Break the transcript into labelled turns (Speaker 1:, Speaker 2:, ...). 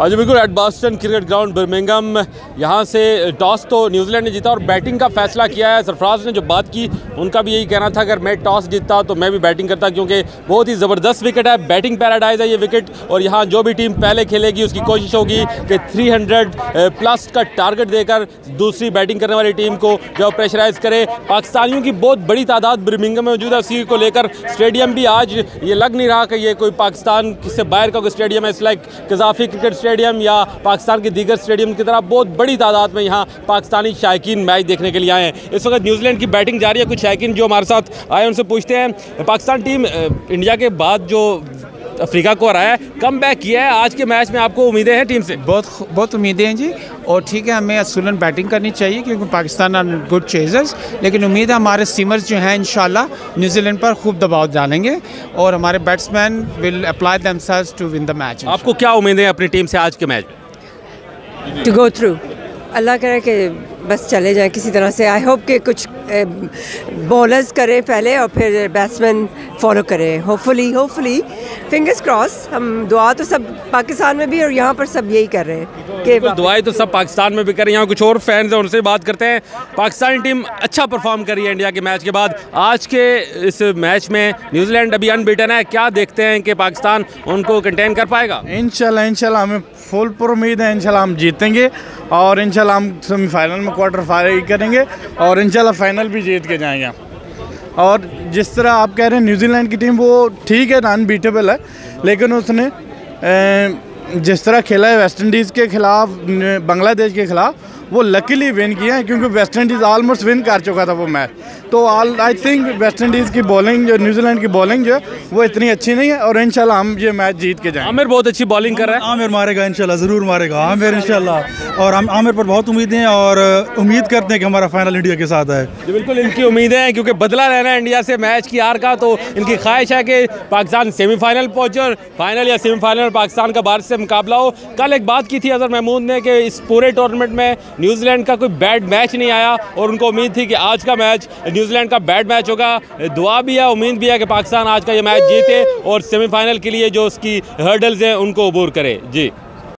Speaker 1: आज बिल्कुल एडबास्टन cricket ground Birmingham, यहाँ से टॉस तो न्यूजीलैंड ने जीता और बैटिंग का फैसला किया है। सरफराज ने जो बात की उनका भी यही कहना था, अगर मैं टॉस जीतता तो मैं भी बैटिंग करता, क्योंकि बहुत ही ज़बरदस्त विकेट है, बैटिंग पैराडाइज है ये विकेट। और यहाँ जो भी टीम पहले खेलेगी उसकी कोशिश होगी कि 300 प्लस का टारगेट देकर दूसरी बैटिंग करने वाली टीम को जो प्रेशराइज करे। पाकिस्तानियों की बहुत बड़ी तादाद बर्मिंघम में मौजूद है, उसी को लेकर स्टेडियम भी आज ये लग नहीं रहा कि ये कोई पाकिस्तान से बाहर का कोई स्टेडियम है। इस लाइक कज़ाफ़ी क्रिकेट स्टेडियम या पाकिस्तान के दीगर स्टेडियम की तरह बहुत बड़ी तादाद में यहाँ पाकिस्तानी शायकीन मैच देखने के लिए आए हैं। इस वक्त न्यूजीलैंड की बैटिंग जारी है। कुछ शायकीन जो हमारे साथ आए उनसे पूछते हैं, पाकिस्तान टीम इंडिया के बाद जो अफ्रीका को हराया है, कम बैक किया है, आज के मैच में आपको उम्मीदें हैं टीम से?
Speaker 2: बहुत उम्मीदें हैं जी। और ठीक है, हमें असूलन बैटिंग करनी चाहिए क्योंकि पाकिस्तान आर गुड चेजर्स, लेकिन उम्मीद है हमारे सीमर्स जो हैं इंशाल्लाह न्यूजीलैंड पर खूब दबाव डालेंगे और हमारे batsman will apply themselves to win the match.
Speaker 1: आपको क्या उम्मीदें हैं अपनी टीम से आज के मैच में?
Speaker 3: टू गो थ्रू, अल्लाह करे कि बस चले जाए किसी तरह से। आई होप कि कुछ बॉलर्स करें पहले और फिर बैट्समैन फॉलो करें। Hopefully fingers cross. हम दुआ तो सब पाकिस्तान में भी और यहाँ पर सब यही कर रहे हैं कि
Speaker 1: दुआएं तो सब पाकिस्तान में भी कर रहे हैं। यहाँ कुछ और फैंस हैं, उनसे बात करते हैं। पाकिस्तानी टीम अच्छा परफॉर्म कर रही है इंडिया के मैच के बाद। आज के इस मैच में न्यूजीलैंड अभी अनबीटन है, क्या देखते हैं कि पाकिस्तान उनको कंटेन कर पाएगा?
Speaker 4: इंशाल्लाह हमें फुल पर उम्मीद है, इंशाल्लाह हम जीतेंगे और इंशाल्लाह हम सेमीफाइनल में क्वार्टर फाइनल करेंगे और इंशाल्लाह फाइनल भी जीत के जाएंगे। और जिस तरह आप कह रहे हैं न्यूजीलैंड की टीम वो ठीक है, अनबीटेबल है, लेकिन उसने जिस तरह खेला है वेस्ट इंडीज़ के खिलाफ, बांग्लादेश के खिलाफ, वो लकीली विन किया है क्योंकि वेस्ट इंडीज़ ऑलमोस्ट विन कर चुका था वो मैच। तो आई थिंक वेस्ट इंडीज़ की बॉलिंग, जो न्यूजीलैंड की बॉलिंग जो है वो इतनी अच्छी नहीं है और इंशाल्लाह हम ये मैच जीत के जाएंगे।
Speaker 1: आमिर बहुत अच्छी बॉलिंग कर रहा है।
Speaker 5: आमिर मारेगा इंशाल्लाह, ज़रूर मारेगा आमिर इंशाल्लाह, और हम आमिर पर बहुत उम्मीदें हैं और उम्मीद करते हैं कि हमारा फाइनल इंडिया के साथ है।
Speaker 1: बिल्कुल इनकी उम्मीदें हैं क्योंकि बदला लेना है इंडिया से मैच की हार का, तो इनकी ख्वाहिश है कि पाकिस्तान सेमीफाइनल पहुँचे और फाइनल या सेमीफाइनल में पाकिस्तान का भारत से मुकाबला हो। कल एक बात की थी अजहर महमूद ने कि इस पूरे टूर्नामेंट में न्यूजीलैंड का कोई बैड मैच नहीं आया और उनको उम्मीद थी कि आज का मैच न्यूजीलैंड का बैड मैच होगा। दुआ भी है, उम्मीद भी है कि पाकिस्तान आज का ये मैच जीते और सेमीफाइनल के लिए जो उसकी हर्डल्स हैं उनको अबूर करे। जी।